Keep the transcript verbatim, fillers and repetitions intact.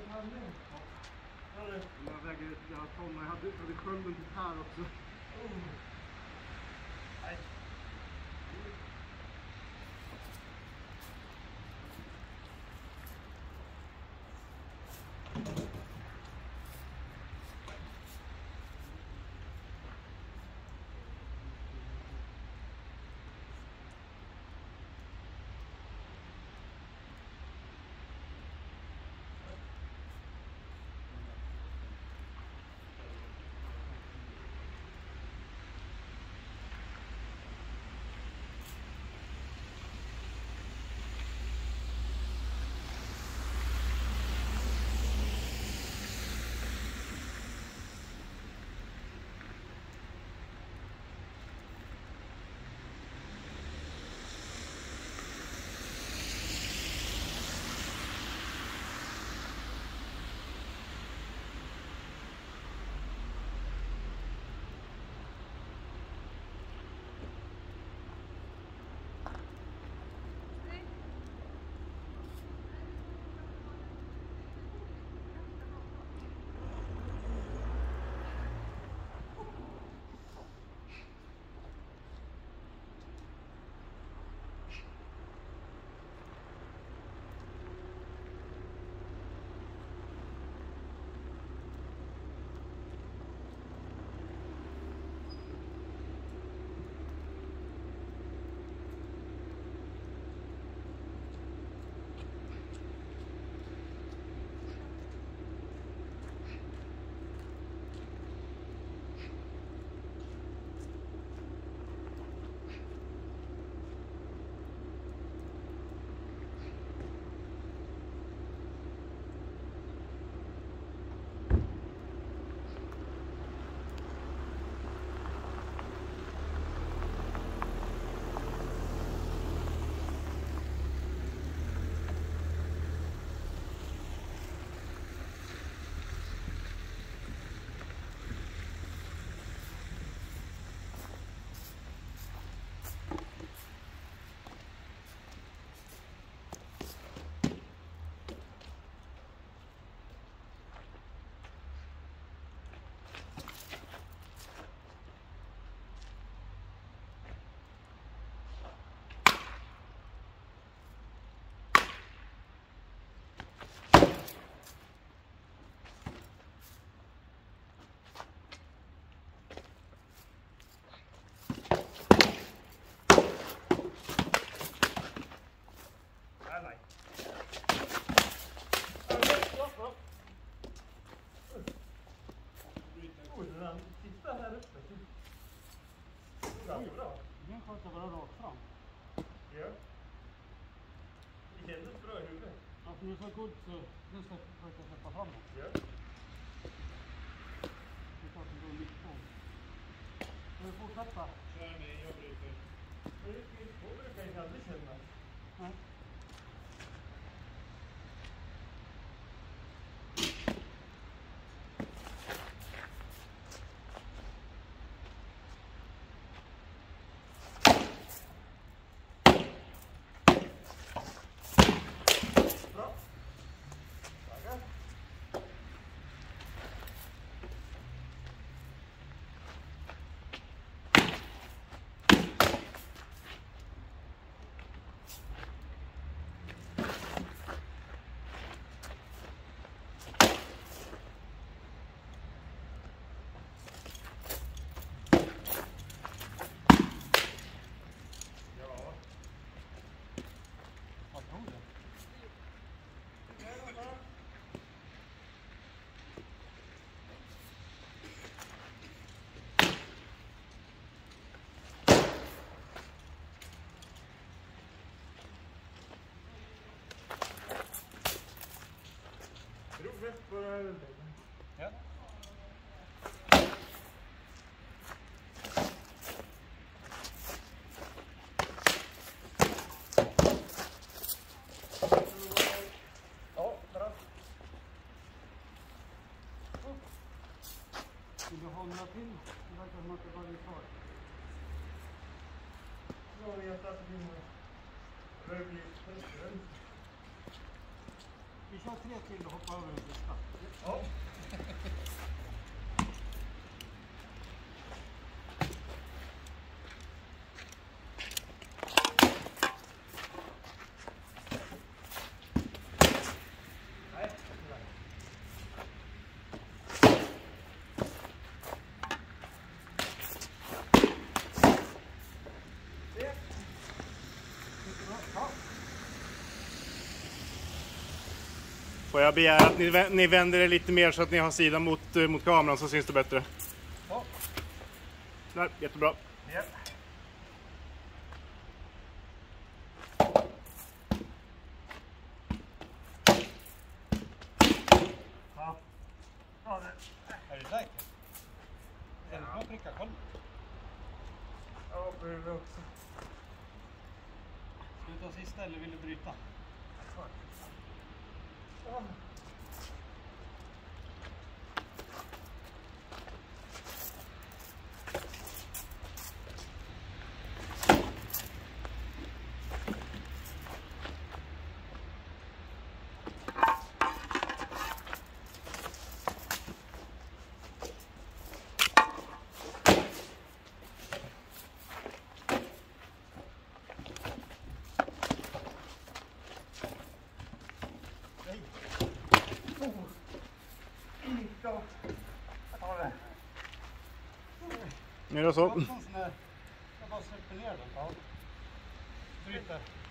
Jag väger jag ton, jag hade jag sköljde den till här också. Nej. Nu är så god så nu ska jag försöka släppa framåt. Ja. Det är klart att det går mycket på. Ska vi fortsätta? Kör ni, jag bryter. Det brukar inte aldrig kännas. Nej. Rätt på det här. Ja. Ja, bra. Vill du ha några till? Det verkar som att det bara är kvar. Så vet jag att det blir rödljus. Vi kör tre till och hoppar över den sista. Ja. Får jag begära att ni, ni vänder er lite mer så att ni har sidan mot, mot kameran så syns det bättre. Ja. Där, jättebra. Ja. Ja. Ja, det. Är det säkert? Sen får man pricka själv. Ja, behöver också. Ska vi ta sista eller vill du bryta? Ja. Nu är det så. Jag bara släpper ner den. Ja. Bryter.